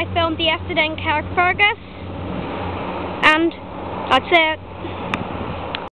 I filmed the yesterday in Carrickfergus, and that's it.